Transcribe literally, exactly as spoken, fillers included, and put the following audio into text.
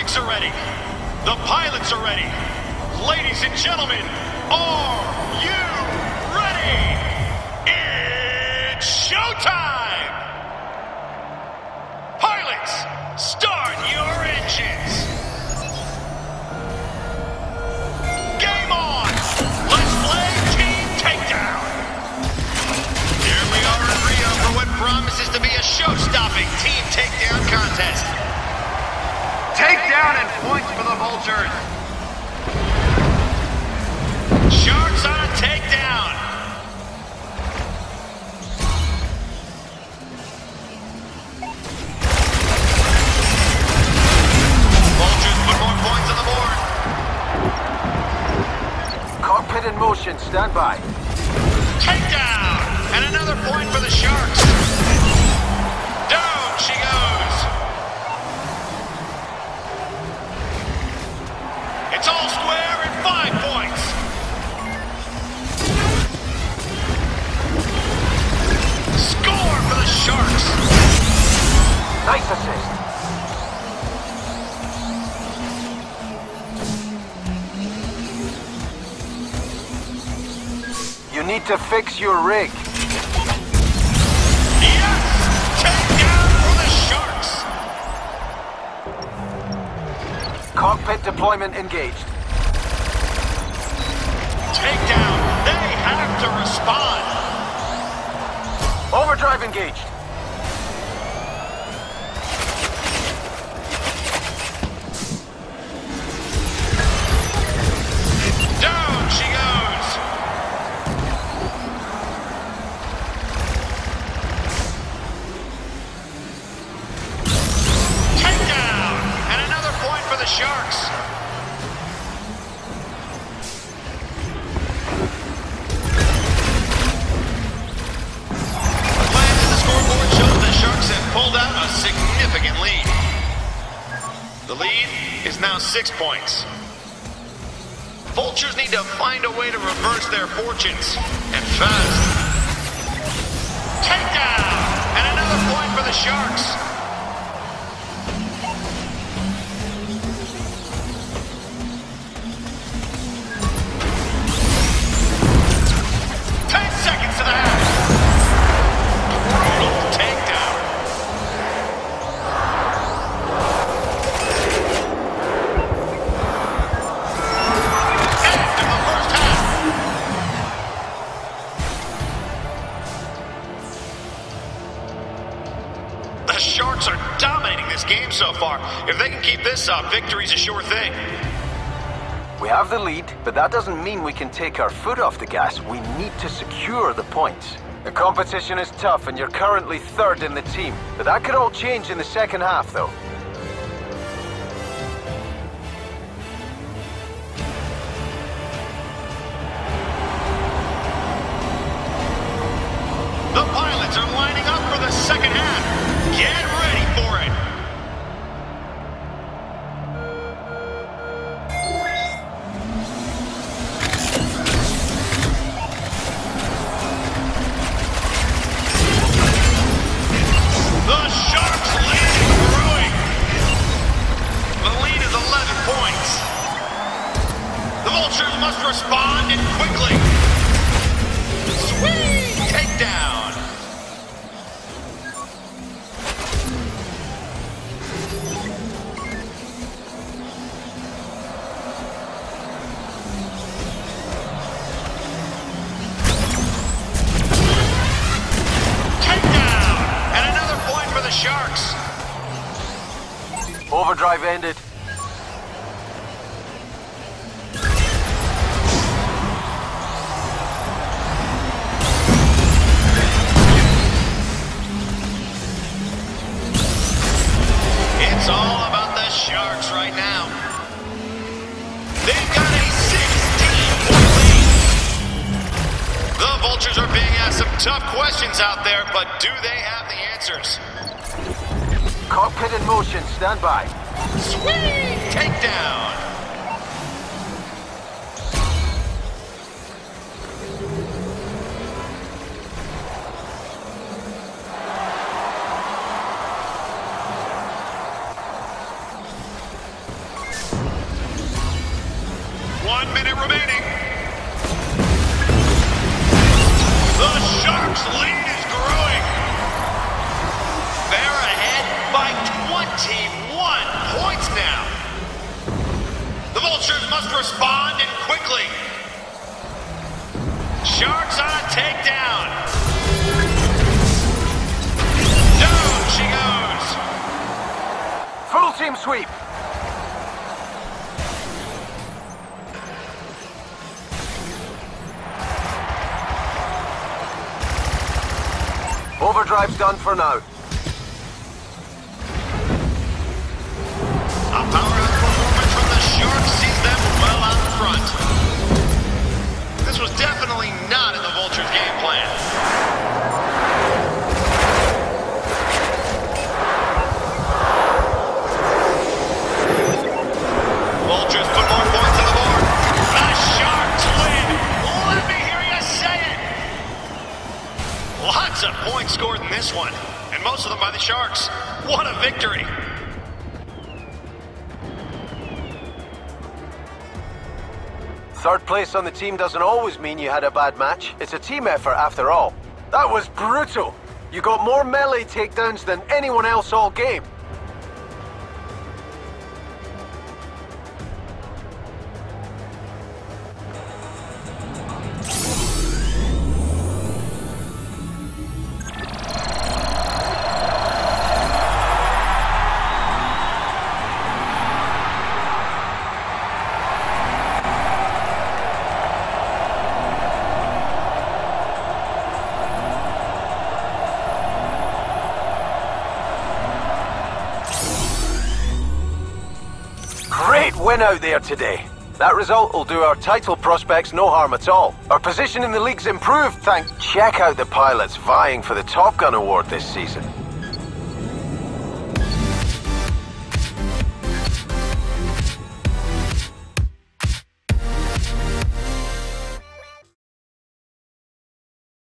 brakes are ready. The pilots are ready. Ladies and gentlemen, are you ready? It's showtime! Pilots, start your engines. Game on! Let's play Team Takedown. Here we are in Rio for what promises to be a show-stopping Team Takedown contest. Takedown and points for the Vultures. Sharks on a takedown. Vultures put more points on the board. Cockpit in motion, stand by. Takedown! And another point for the Sharks. Down she goes. It's all square and five points. Score for the Sharks. Nice assist. You need to fix your rig. Yes! Takedown for the Sharks. Cockpit deployment engaged. Takedown. They have to respond. Overdrive engaged. Down she goes. Takedown. And another point for the Sharks. Pulled out a significant lead. The lead is now six points. Vultures need to find a way to reverse their fortunes, and fast. Takedown! And another point for the Sharks. Ten seconds to the half. Brutal takedown. The Sharks are dominating this game so far. If they can keep this up, victory's a sure thing. We have the lead, but that doesn't mean we can take our foot off the gas. We need to secure the points. The competition is tough, and you're currently third in the team. But that could all change in the second half, though. The pilots are lining up for the second half. Get ready for it. The Sharks lead is growing. The lead is eleven points. The Vultures must respond and quickly. Sweet takedown. Sharks. Overdrive ended. It's all about the Sharks right now. They've got a sixteen-point lead. The Vultures are being asked some tough questions out there, but do they have the answers? Cockpit in motion, stand by. Sweet takedown. team sweep. Overdrive's done for now. A powerhouse performance from the Sharks sees them well out front. This was definitely not in the Vultures' game plan. Vultures put more points on the board. The Sharks win. Let me hear you say it. Lots of points scored in this one, and most of them by the Sharks. What a victory. Third place on the team doesn't always mean you had a bad match. It's a team effort after all. That was brutal. You got more melee takedowns than anyone else all game. Win out there today. That result will do our title prospects no harm at all. Our position in the league's improved thanks. Check out the pilots vying for the Top Gun award this season.